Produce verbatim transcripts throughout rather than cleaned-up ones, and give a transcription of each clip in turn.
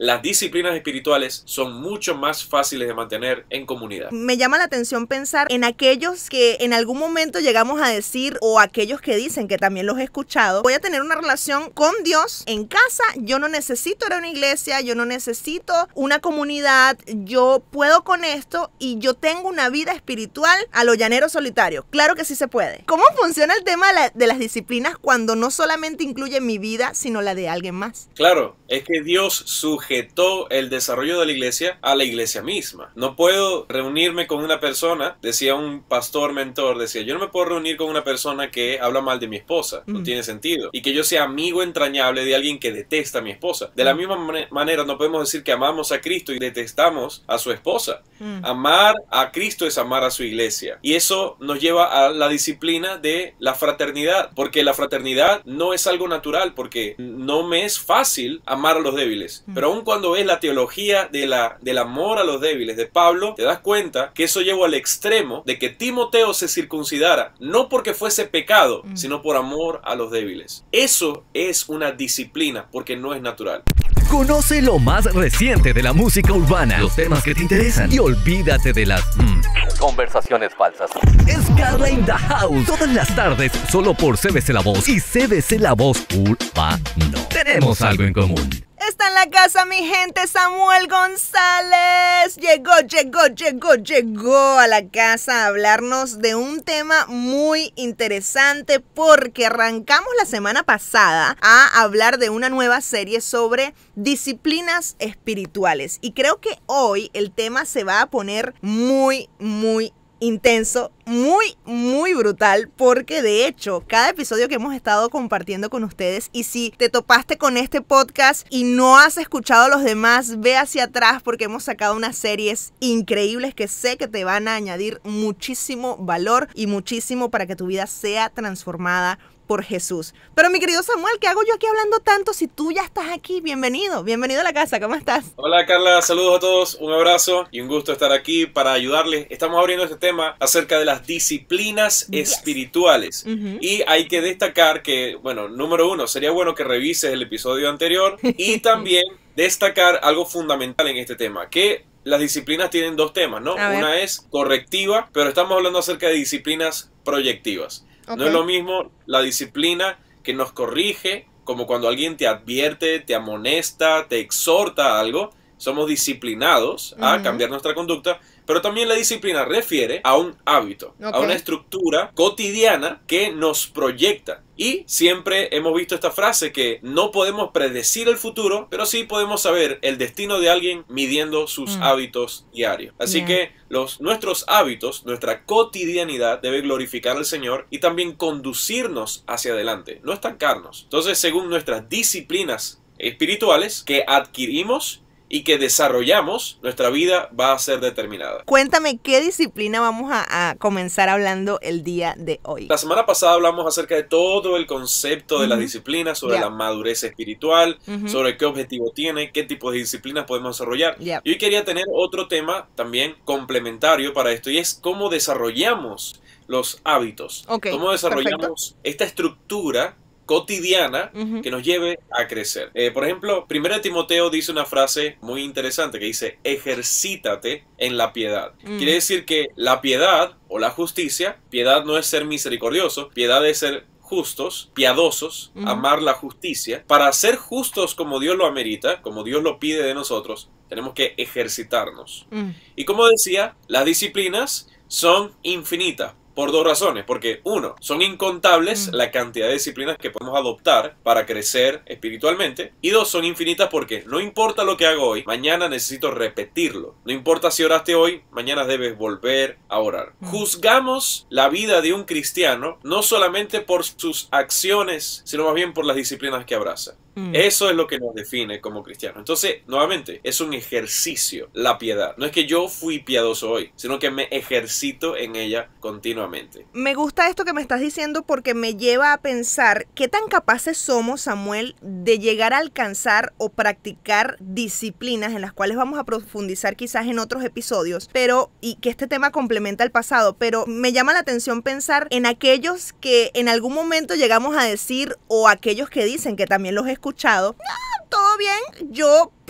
las disciplinas espirituales son mucho más fáciles de mantener en comunidad. Me llama la atención pensar en aquellos que en algún momento llegamos a decir, o aquellos que dicen, que también los he escuchado, voy a tener una relación con Dios en casa, yo no necesito ir a una iglesia, yo no necesito una comunidad, yo puedo con esto y yo tengo una vida espiritual a lo llanero solitario. Claro que sí se puede. ¿Cómo funciona el tema de, la, de las disciplinas cuando no solamente incluye mi vida, sino la de alguien más? Claro, es que Dios sujetó el desarrollo de la iglesia a la iglesia misma. No puedo reunirme con una persona, decía un pastor mentor, decía, yo no me puedo reunir con una persona que habla mal de mi esposa, no mm. tiene sentido. Y que yo sea amigo entrañable de alguien que detesta a mi esposa. De la misma man manera no podemos decir que amamos a Cristo y detestamos a su esposa. Mm. Amar a Cristo es amar a su iglesia. Y eso nos lleva a la disciplina de la fraternidad, porque la fraternidad no es algo natural, porque no me es fácil amar a los débiles. Mm. Pero aun cuando ves la teología de la, del amor a los débiles de Pablo, te das cuenta que eso llevó al extremo de que Timoteo se circuncidara, no porque fuese pecado, mm. sino por amor a los débiles. Eso es una disciplina, porque no es natural. Conoce lo más reciente de la música urbana, los temas que te interesan y olvídate de las mm, conversaciones falsas. Es Carla in the House, todas las tardes, solo por C B C La Voz y C B C La Voz Urbano. Tenemos algo en común. Está en la casa mi gente, Samuel González. Llegó, llegó, llegó, llegó a la casa a hablarnos de un tema muy interesante, porque arrancamos la semana pasada a hablar de una nueva serie sobre disciplinas espirituales. Y creo que hoy el tema se va a poner muy, muy intenso, muy, muy brutal, porque de hecho, cada episodio que hemos estado compartiendo con ustedes, y si te topaste con este podcast y no has escuchado los demás, ve hacia atrás porque hemos sacado unas series increíbles que sé que te van a añadir muchísimo valor y muchísimo para que tu vida sea transformada por Jesús. Pero mi querido Samuel, ¿qué hago yo aquí hablando tanto si tú ya estás aquí? Bienvenido, bienvenido a la casa, ¿cómo estás? Hola Carla, saludos a todos, un abrazo y un gusto estar aquí para ayudarles. Estamos abriendo este tema acerca de las disciplinas yes. espirituales. Uh-huh. Y hay que destacar que, bueno, número uno, sería bueno que revises el episodio anterior y también destacar algo fundamental en este tema, que las disciplinas tienen dos temas, ¿no? Una es correctiva, pero estamos hablando acerca de disciplinas proyectivas. Okay. No es lo mismo la disciplina que nos corrige, como cuando alguien te advierte, te amonesta, te exhorta a algo. Somos disciplinados a uh-huh. cambiar nuestra conducta, pero también la disciplina refiere a un hábito, okay. a una estructura cotidiana que nos proyecta. Y siempre hemos visto esta frase que no podemos predecir el futuro, pero sí podemos saber el destino de alguien midiendo sus mm. hábitos diarios. Así yeah. que los, nuestros hábitos, nuestra cotidianidad debe glorificar al Señor y también conducirnos hacia adelante, no estancarnos. Entonces, según nuestras disciplinas espirituales que adquirimos y que desarrollamos, nuestra vida va a ser determinada. Cuéntame, ¿qué disciplina vamos a, a comenzar hablando el día de hoy? La semana pasada hablamos acerca de todo el concepto de uh-huh. las disciplinas, sobre yeah. la madurez espiritual, uh-huh. sobre qué objetivo tiene, qué tipo de disciplinas podemos desarrollar. Yeah. Y hoy quería tener otro tema también complementario para esto, y es cómo desarrollamos los hábitos. Okay. Cómo desarrollamos Perfecto. esta estructura cotidiana uh-huh. que nos lleve a crecer. Eh, por ejemplo, primero Timoteo dice una frase muy interesante que dice, ejercítate en la piedad. Uh-huh. Quiere decir que la piedad o la justicia, piedad no es ser misericordioso, piedad es ser justos, piadosos, uh-huh. amar la justicia. Para ser justos como Dios lo amerita, como Dios lo pide de nosotros, tenemos que ejercitarnos. Uh-huh. Y como decía, las disciplinas son infinitas. Por dos razones, porque uno, son incontables mm. la cantidad de disciplinas que podemos adoptar para crecer espiritualmente, y dos, son infinitas porque no importa lo que hago hoy, mañana necesito repetirlo. No importa si oraste hoy, mañana debes volver a orar. Mm. Juzgamos la vida de un cristiano no solamente por sus acciones, sino más bien por las disciplinas que abraza. Mm. Eso es lo que nos define como cristianos. Entonces, nuevamente, es un ejercicio, la piedad. No es que yo fui piadoso hoy, sino que me ejercito en ella continuamente. Me gusta esto que me estás diciendo porque me lleva a pensar qué tan capaces somos, Samuel, de llegar a alcanzar o practicar disciplinas en las cuales vamos a profundizar quizás en otros episodios, pero y que este tema complementa el pasado, pero me llama la atención pensar en aquellos que en algún momento llegamos a decir, o aquellos que dicen, que también los he escuchado, ah, todo bien, yo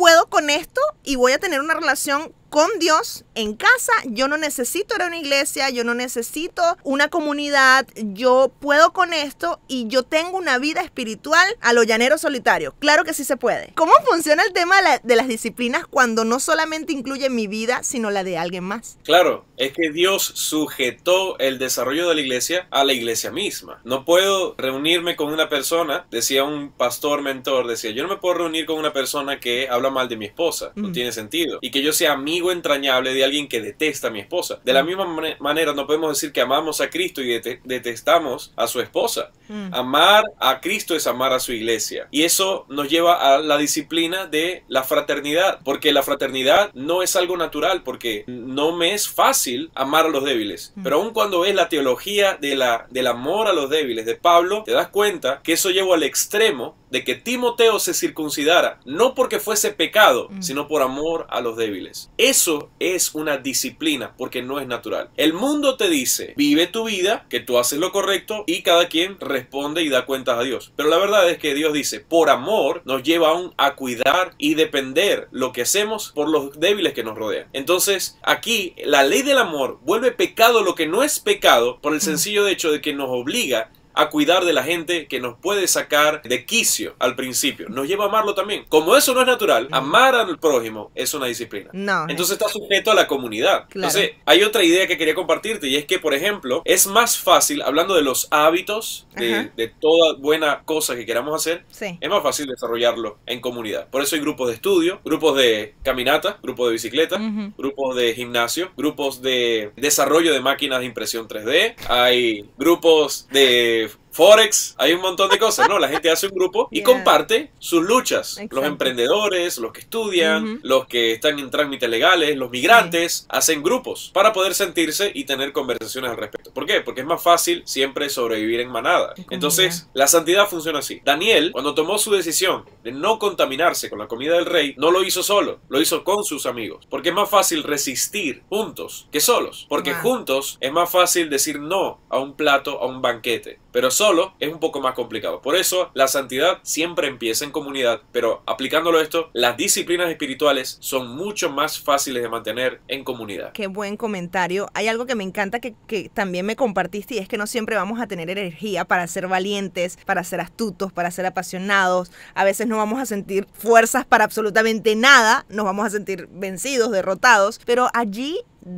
puedo con esto y voy a tener una relación con Dios en casa. Yo no necesito ir a una iglesia, yo no necesito una comunidad, yo puedo con esto y yo tengo una vida espiritual a lo llanero solitario. Claro que sí se puede. ¿Cómo funciona el tema de, la, de las disciplinas cuando no solamente incluye mi vida, sino la de alguien más? Claro, es que Dios sujetó el desarrollo de la iglesia a la iglesia misma. No puedo reunirme con una persona, decía un pastor mentor, decía, yo no me puedo reunir con una persona que habla mal de mi esposa, no mm. tiene sentido. Y que yo sea amigo entrañable de alguien que detesta a mi esposa. De la misma man manera no podemos decir que amamos a Cristo y det detestamos a su esposa. Mm. Amar a Cristo es amar a su iglesia. Y eso nos lleva a la disciplina de la fraternidad, porque la fraternidad no es algo natural, porque no me es fácil amar a los débiles. Mm. Pero aun cuando ves la teología de la, del amor a los débiles de Pablo, te das cuenta que eso llevó al extremo de que Timoteo se circuncidara, no porque fuese pecado, mm. sino por amor a los débiles. Eso es una disciplina, porque no es natural. El mundo te dice, vive tu vida, que tú haces lo correcto, y cada quien responde y da cuentas a Dios. Pero la verdad es que Dios dice, por amor, nos lleva aún a cuidar y depender lo que hacemos por los débiles que nos rodean. Entonces, aquí, la ley del amor vuelve pecado lo que no es pecado, por el sencillo hecho de que nos obliga a cuidar de la gente que nos puede sacar de quicio al principio. Nos lleva a amarlo también. Como eso no es natural, amar al prójimo es una disciplina. No. Entonces está sujeto a la comunidad. Claro. Entonces hay otra idea que quería compartirte, y es que, por ejemplo, es más fácil, hablando de los hábitos, de, de toda buena cosa que queramos hacer, sí. es más fácil desarrollarlo en comunidad. Por eso hay grupos de estudio, grupos de caminata, grupos de bicicleta, uh-huh. grupos de gimnasio, grupos de desarrollo de máquinas de impresión tres D, hay grupos de Forex, hay un montón de cosas, ¿no? La gente hace un grupo y yeah. comparte sus luchas. Exacto. Los emprendedores, los que estudian, uh-huh. los que están en trámites legales, los migrantes, sí. hacen grupos para poder sentirse y tener conversaciones al respecto. ¿Por qué? Porque es más fácil siempre sobrevivir en manada. Entonces, la santidad funciona así. Daniel, cuando tomó su decisión de no contaminarse con la comida del rey, no lo hizo solo, lo hizo con sus amigos. Porque es más fácil resistir juntos que solos. Porque wow. juntos es más fácil decir no a un plato, a un banquete. Pero solo es un poco más complicado. Por eso la santidad siempre empieza en comunidad, pero aplicándolo a esto, las disciplinas espirituales son mucho más fáciles de mantener en comunidad. Qué buen comentario. Hay algo que me encanta que, que también me compartiste, y es que no siempre vamos a tener energía para ser valientes, para ser astutos, para ser apasionados. A veces no vamos a sentir fuerzas para absolutamente nada, nos vamos a sentir vencidos, derrotados, pero allí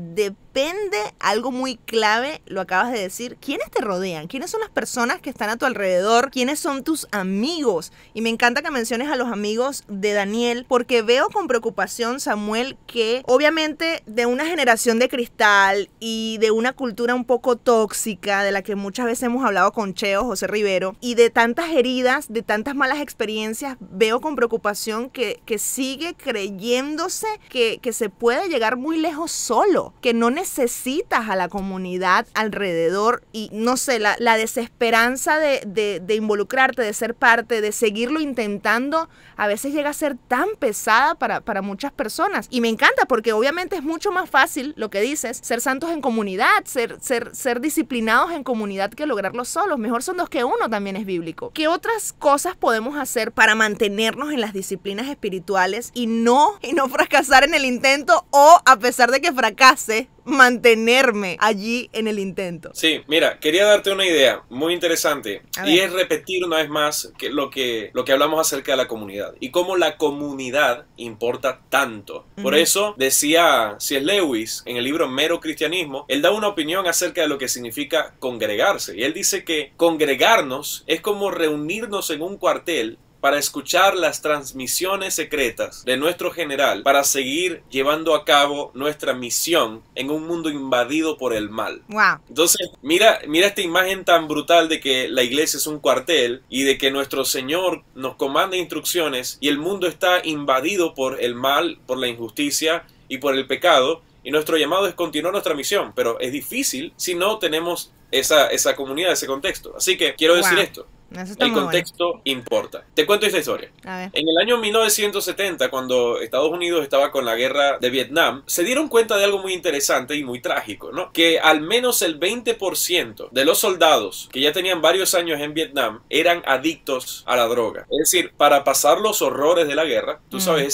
depende algo muy clave, lo acabas de decir, ¿quiénes te rodean? ¿Quiénes son las personas que están a tu alrededor? ¿Quiénes son tus amigos? Y me encanta que menciones a los amigos de Daniel, porque veo con preocupación, Samuel, que obviamente de una generación de cristal y de una cultura un poco tóxica, de la que muchas veces hemos hablado con Cheo, José Rivero, y de tantas heridas, de tantas malas experiencias, veo con preocupación que, que sigue creyéndose que, que se puede llegar muy lejos solo, que no necesitas a la comunidad alrededor, y no sé, la, la desesperanza de, de, de involucrarte, de ser parte, de seguirlo intentando, a veces llega a ser tan pesada para, para muchas personas. Y me encanta porque obviamente es mucho más fácil, lo que dices, ser santos en comunidad, ser, ser, ser disciplinados en comunidad que lograrlo solos. Mejor son dos que uno, también es bíblico. ¿Qué otras cosas podemos hacer para mantenernos en las disciplinas espirituales y no, y no fracasar en el intento, o a pesar de que fracase, mantenerme allí en el intento? Sí, mira, quería darte una idea muy interesante, y es repetir una vez más que lo, que, lo que hablamos acerca de la comunidad y cómo la comunidad importa tanto. Uh-huh. Por eso decía C S Lewis en el libro Mero Cristianismo, él da una opinión acerca de lo que significa congregarse, y él dice que congregarnos es como reunirnos en un cuartel para escuchar las transmisiones secretas de nuestro general, para seguir llevando a cabo nuestra misión en un mundo invadido por el mal. Wow. Entonces, mira, mira esta imagen tan brutal de que la iglesia es un cuartel y de que nuestro Señor nos comanda instrucciones y el mundo está invadido por el mal, por la injusticia y por el pecado, y nuestro llamado es continuar nuestra misión, pero es difícil si no tenemos esa, esa comunidad, ese contexto. Así que quiero decir wow. esto. El contexto bueno. importa. Te cuento esta historia. En el año mil novecientos setenta, cuando Estados Unidos estaba con la guerra de Vietnam, se dieron cuenta de algo muy interesante y muy trágico, ¿no? Que al menos el veinte por ciento de los soldados que ya tenían varios años en Vietnam eran adictos a la droga. Es decir, para pasar los horrores de la guerra, tú mm. sabes, esa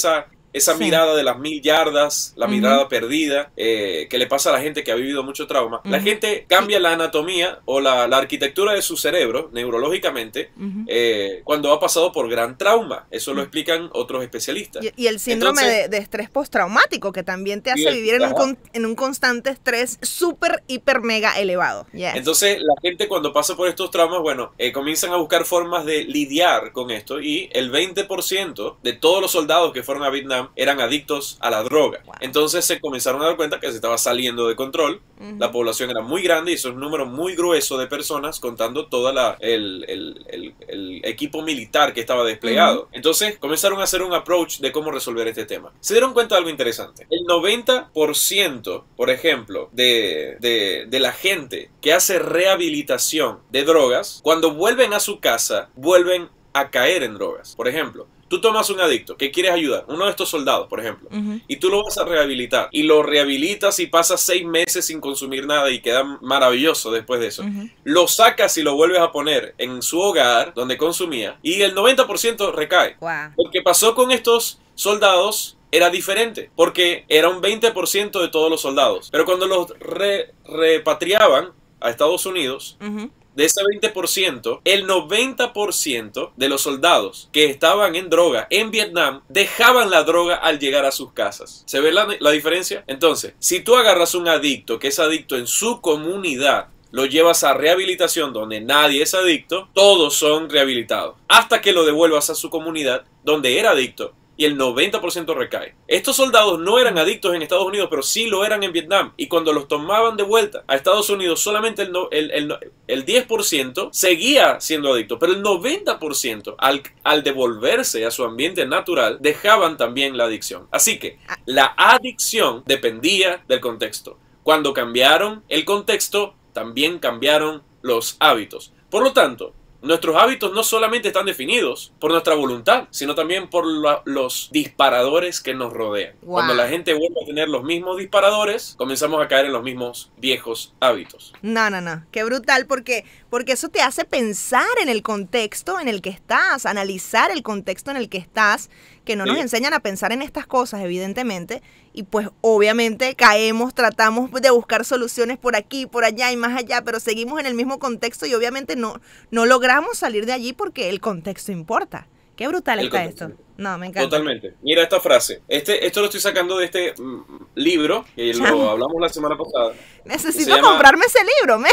esa sí. mirada de las mil yardas, la uh-huh. mirada perdida, eh, que le pasa a la gente que ha vivido mucho trauma. Uh-huh. La gente cambia la anatomía o la, la arquitectura de su cerebro, neurológicamente, uh-huh. eh, cuando ha pasado por gran trauma. Eso lo explican otros especialistas. Y, y el síndrome Entonces, de, de estrés postraumático, que también te hace el, vivir en un, con, en un constante estrés súper, hiper, mega elevado. Yes. Entonces, la gente cuando pasa por estos traumas, bueno, eh, comienzan a buscar formas de lidiar con esto, y el veinte por ciento de todos los soldados que fueron a Vietnam eran adictos a la droga. Wow. Entonces se comenzaron a dar cuenta que se estaba saliendo de control, uh-huh. la población era muy grande y eso es un número muy grueso de personas contando todo el, el, el, el equipo militar que estaba desplegado. Uh-huh. Entonces comenzaron a hacer un approach de cómo resolver este tema. Se dieron cuenta de algo interesante. El noventa por ciento, por ejemplo, de, de, de la gente que hace rehabilitación de drogas, cuando vuelven a su casa, vuelven a caer en drogas. Por ejemplo, tú tomas un adicto que quieres ayudar, uno de estos soldados, por ejemplo, uh-huh. y tú lo vas a rehabilitar, y lo rehabilitas y pasas seis meses sin consumir nada y queda maravilloso después de eso. Uh-huh. Lo sacas y lo vuelves a poner en su hogar, donde consumía, y el noventa por ciento recae. Wow. Lo que pasó con estos soldados era diferente, porque era un veinte por ciento de todos los soldados. Pero cuando los re repatriaban a Estados Unidos, uh-huh. de ese veinte por ciento, el noventa por ciento de los soldados que estaban en droga en Vietnam dejaban la droga al llegar a sus casas. ¿Se ve la, la diferencia? Entonces, si tú agarras un adicto que es adicto en su comunidad, lo llevas a rehabilitación donde nadie es adicto, todos son rehabilitados, hasta que lo devuelvas a su comunidad donde era adicto, y el noventa por ciento recae. Estos soldados no eran adictos en Estados Unidos, pero sí lo eran en Vietnam. Y cuando los tomaban de vuelta a Estados Unidos, solamente el, el, el, el diez por ciento seguía siendo adicto. Pero el noventa por ciento, al, al devolverse a su ambiente natural, dejaban también la adicción. Así que la adicción dependía del contexto. Cuando cambiaron el contexto, también cambiaron los hábitos. Por lo tanto, nuestros hábitos no solamente están definidos por nuestra voluntad, sino también por la, los disparadores que nos rodean. Wow. Cuando la gente vuelve a tener los mismos disparadores, comenzamos a caer en los mismos viejos hábitos. No, no, no. Qué brutal, porque, porque eso te hace pensar en el contexto en el que estás, analizar el contexto en el que estás, que no nos sí. enseñan a pensar en estas cosas, evidentemente, y pues obviamente caemos, tratamos de buscar soluciones por aquí, por allá y más allá, pero seguimos en el mismo contexto y obviamente no, no logramos salir de allí porque el contexto importa. Qué brutal el está contexto. Esto. No, me encanta. Totalmente. Mira esta frase. Este, esto lo estoy sacando de este mm, libro, que Chamo. lo hablamos la semana pasada. Necesito comprarme ese libro, me.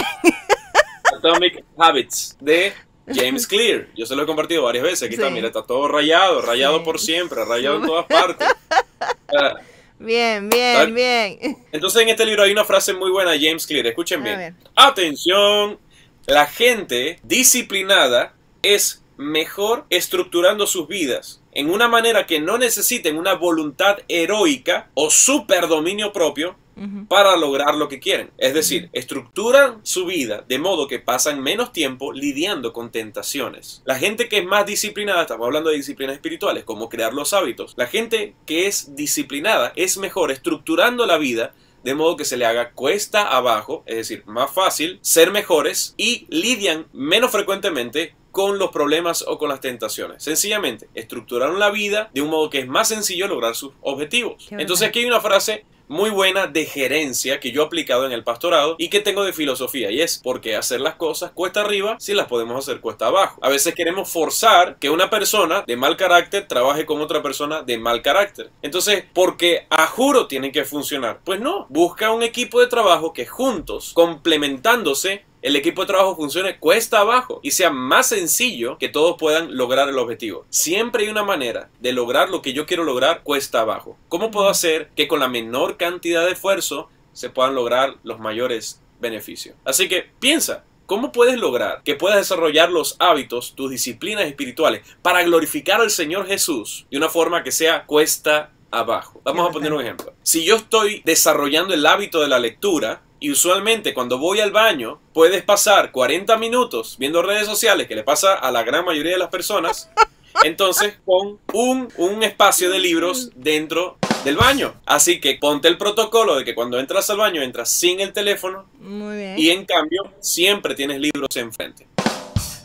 Atomic Habits, de James Clear. Yo se lo he compartido varias veces. Aquí sí. está, mira, está todo rayado, rayado sí. por siempre, rayado en todas partes. Uh, Bien, bien, ¿sabes? Bien. Entonces en este libro hay una frase muy buena de James Clear. Escuchen bien. Atención, la gente disciplinada es mejor estructurando sus vidas en una manera que no necesiten una voluntad heroica o superdominio propio uh-huh. para lograr lo que quieren. Es decir, uh-huh. estructuran su vida de modo que pasan menos tiempo lidiando con tentaciones. La gente que es más disciplinada, estamos hablando de disciplinas espirituales, como crear los hábitos. La gente que es disciplinada es mejor estructurando la vida de modo que se le haga cuesta abajo, es decir, más fácil, ser mejores y lidian menos frecuentemente con los problemas o con las tentaciones. Sencillamente, estructuraron la vida de un modo que es más sencillo lograr sus objetivos. Entonces aquí hay una frase muy buena de gerencia que yo he aplicado en el pastorado y que tengo de filosofía, y es: porque hacer las cosas cuesta arriba si las podemos hacer cuesta abajo. A veces queremos forzar que una persona de mal carácter trabaje con otra persona de mal carácter. Entonces, porque a juro tienen que funcionar. Pues no, busca un equipo de trabajo que juntos, complementándose, el equipo de trabajo funcione cuesta abajo y sea más sencillo que todos puedan lograr el objetivo. Siempre hay una manera de lograr lo que yo quiero lograr cuesta abajo. ¿Cómo puedo hacer que con la menor cantidad de esfuerzo se puedan lograr los mayores beneficios? Así que piensa, ¿cómo puedes lograr que puedas desarrollar los hábitos, tus disciplinas espirituales para glorificar al Señor Jesús de una forma que sea cuesta abajo? Vamos a poner un ejemplo. Si yo estoy desarrollando el hábito de la lectura, y usualmente cuando voy al baño puedes pasar cuarenta minutos viendo redes sociales, que le pasa a la gran mayoría de las personas, entonces pon un, un espacio de libros dentro del baño. Así que ponte el protocolo de que cuando entras al baño entras sin el teléfono. Muy bien. Y en cambio siempre tienes libros enfrente.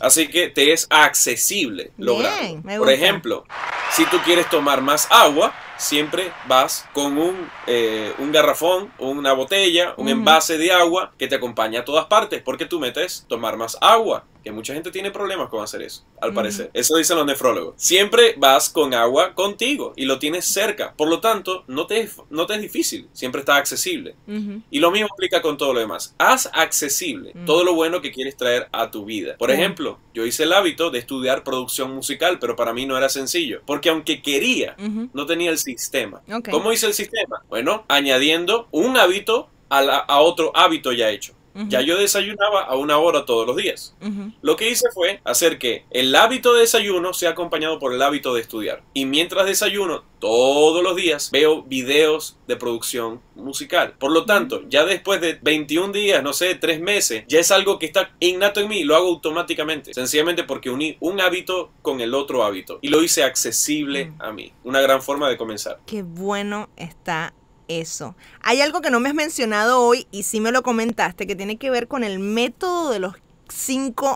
Así que te es accesible lograrlo. Por ejemplo, si tú quieres tomar más agua, siempre vas con un, eh, un garrafón, una botella, un uh-huh. envase de agua que te acompaña a todas partes, porque tú metes tomar más agua, que mucha gente tiene problemas con hacer eso, al uh-huh. parecer. Eso dicen los nefrólogos. Siempre vas con agua contigo y lo tienes cerca. Por lo tanto, no te, no te es difícil, siempre está accesible. Uh-huh. Y lo mismo aplica con todo lo demás. Haz accesible uh-huh. todo lo bueno que quieres traer a tu vida. Por uh-huh. ejemplo, yo hice el hábito de estudiar producción musical, pero para mí no era sencillo, porque aunque quería, uh-huh. no tenía el sistema. Okay. ¿Cómo hice el sistema? Bueno, añadiendo un hábito a, la, a otro hábito ya hecho. Uh-huh. Ya yo desayunaba a una hora todos los días. Uh-huh. Lo que hice fue hacer que el hábito de desayuno sea acompañado por el hábito de estudiar. Y mientras desayuno todos los días veo videos de producción musical. Por lo tanto, ya después de veintiún días, no sé, tres meses, ya es algo que está innato en mí. Lo hago automáticamente. Sencillamente porque uní un hábito con el otro hábito. Y lo hice accesible uh-huh. a mí. Una gran forma de comenzar. Qué bueno está eso. Hay algo que no me has mencionado hoy y sí me lo comentaste, que tiene que ver con el método de los cinco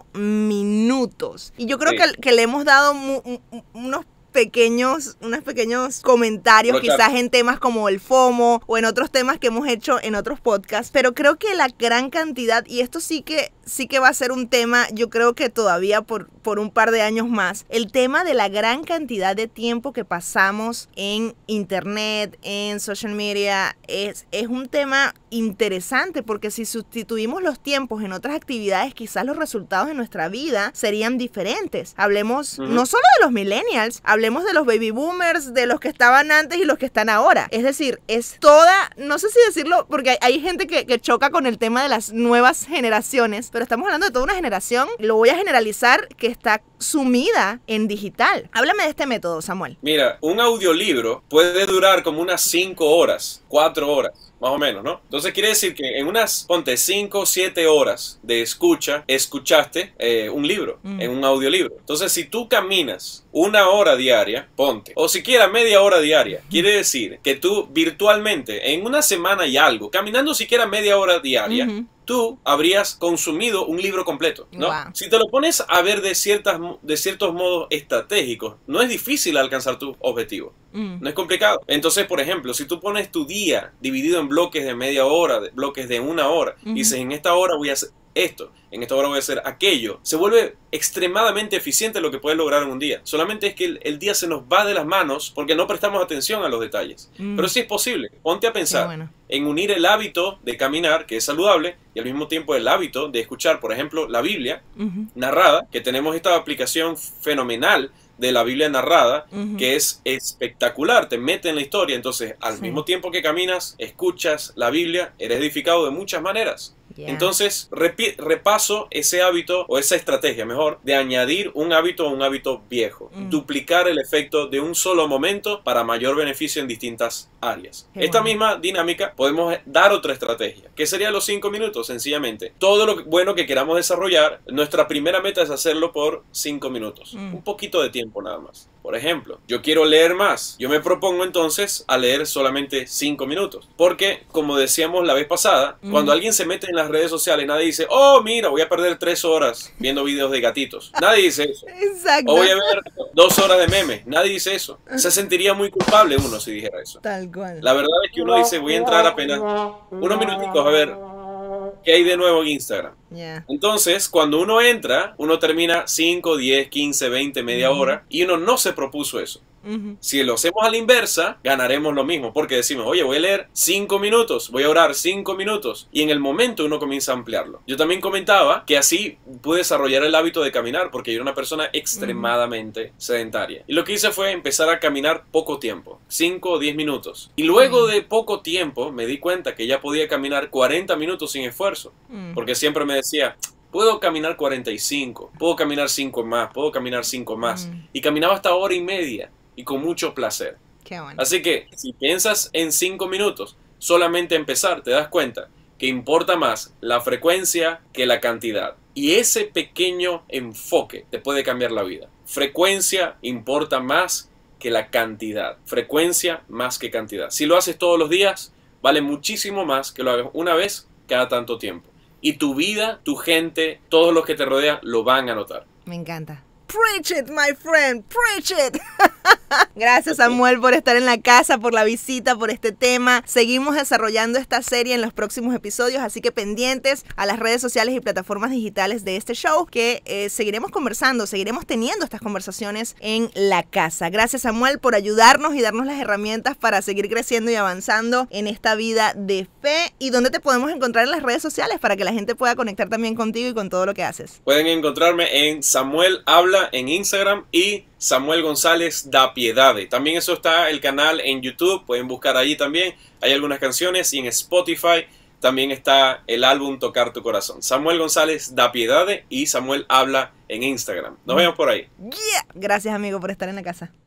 minutos. Y yo creo sí. que, que le hemos dado mu, mu, unos pequeños, unos pequeños comentarios, pero quizás claro. en temas como el FOMO o en otros temas que hemos hecho en otros podcasts, pero creo que la gran cantidad, y esto sí que sí que va a ser un tema, yo creo que todavía por, por un par de años más, el tema de la gran cantidad de tiempo que pasamos en internet, en social media, es, es un tema interesante, porque si sustituimos los tiempos en otras actividades, quizás los resultados de nuestra vida serían diferentes. Hablemos uh-huh. no solo de los millennials, hablemos de los baby boomers, de los que estaban antes y los que están ahora. Es decir, es toda, no sé si decirlo, porque hay, hay gente que, que choca con el tema de las nuevas generaciones, pero estamos hablando de toda una generación, lo voy a generalizar, que está sumida en digital. Háblame de este método, Samuel. Mira, un audiolibro puede durar como unas cinco horas, cuatro horas. Más o menos, ¿no? Entonces quiere decir que en unas, ponte, cinco o siete horas de escucha, escuchaste eh, un libro, mm. en un audiolibro. Entonces, si tú caminas una hora diaria, ponte, o siquiera media hora diaria, mm. quiere decir que tú virtualmente, en una semana y algo, caminando siquiera media hora diaria, mm-hmm. tú habrías consumido un libro completo, ¿no? Wow. Si te lo pones a ver de, ciertas, de ciertos modos estratégicos, no es difícil alcanzar tu objetivo. Mm. No es complicado. Entonces, por ejemplo, si tú pones tu día dividido en bloques de media hora, de bloques de una hora, mm-hmm. y dices, en esta hora voy a hacer esto, en esta hora voy a hacer aquello, se vuelve extremadamente eficiente lo que puedes lograr en un día. Solamente es que el, el día se nos va de las manos porque no prestamos atención a los detalles. Mm. Pero sí es posible. Ponte a pensar bueno. en unir el hábito de caminar, que es saludable, y al mismo tiempo el hábito de escuchar, por ejemplo, la Biblia uh-huh. narrada, que tenemos esta aplicación fenomenal de la Biblia narrada, uh-huh. que es espectacular, te mete en la historia. Entonces, al sí. mismo tiempo que caminas, escuchas la Biblia, eres edificado de muchas maneras. Yeah. Entonces, repi- repaso ese hábito, o esa estrategia, mejor, de añadir un hábito a un hábito viejo. Mm. Duplicar el efecto de un solo momento para mayor beneficio en distintas áreas. Qué Esta bueno. misma dinámica podemos dar otra estrategia, que sería los cinco minutos, sencillamente. Todo lo bueno que queramos desarrollar, nuestra primera meta es hacerlo por cinco minutos. Mm. Un poquito de tiempo nada más. Por ejemplo, yo quiero leer más. Yo me propongo entonces a leer solamente cinco minutos. Porque, como decíamos la vez pasada, mm. cuando alguien se mete en las redes sociales, nadie dice, oh, mira, voy a perder tres horas viendo videos de gatitos. Nadie dice eso. Exacto. O voy a ver dos horas de memes. Nadie dice eso. Se sentiría muy culpable uno si dijera eso. Tal cual. La verdad es que uno dice, voy a entrar apenas unos minuticos a ver qué hay de nuevo en Instagram. Yeah. Entonces, cuando uno entra, uno termina cinco, diez, quince, veinte, media uh-huh. hora, y uno no se propuso eso. Uh-huh. Si lo hacemos a la inversa, ganaremos lo mismo, porque decimos, oye, voy a leer cinco minutos, voy a orar cinco minutos, y en el momento uno comienza a ampliarlo. Yo también comentaba que así pude desarrollar el hábito de caminar, porque yo era una persona extremadamente uh-huh. sedentaria. Y lo que hice fue empezar a caminar poco tiempo, cinco o diez minutos. Y luego uh-huh. de poco tiempo me di cuenta que ya podía caminar cuarenta minutos sin esfuerzo, uh-huh. porque siempre me decía, puedo caminar cuarenta y cinco, puedo caminar cinco más, puedo caminar cinco más. Uh-huh. Y caminaba hasta hora y media. Y con mucho placer. Qué bueno. Así que si piensas en cinco minutos, solamente empezar, te das cuenta que importa más la frecuencia que la cantidad. Y ese pequeño enfoque te puede cambiar la vida. Frecuencia importa más que la cantidad. Frecuencia más que cantidad. Si lo haces todos los días, vale muchísimo más que lo hagas una vez cada tanto tiempo. Y tu vida, tu gente, todos los que te rodean lo van a notar. Me encanta. Preach it, my friend, preach it. Gracias, Samuel, por estar en la casa, por la visita, por este tema. Seguimos desarrollando esta serie en los próximos episodios, así que pendientes a las redes sociales y plataformas digitales de este show, que eh, seguiremos conversando, seguiremos teniendo estas conversaciones en la casa. Gracias, Samuel, por ayudarnos y darnos las herramientas para seguir creciendo y avanzando en esta vida de fe. ¿Y dónde te podemos encontrar en las redes sociales para que la gente pueda conectar también contigo y con todo lo que haces? Pueden encontrarme en Samuel Habla en Instagram y Samuel González da Piedade. También eso está el canal en YouTube, pueden buscar allí también. Hay algunas canciones y en Spotify también está el álbum Tocar tu Corazón. Samuel González da Piedade y Samuel Habla en Instagram. Nos vemos por ahí. Yeah. Gracias, amigo, por estar en la casa.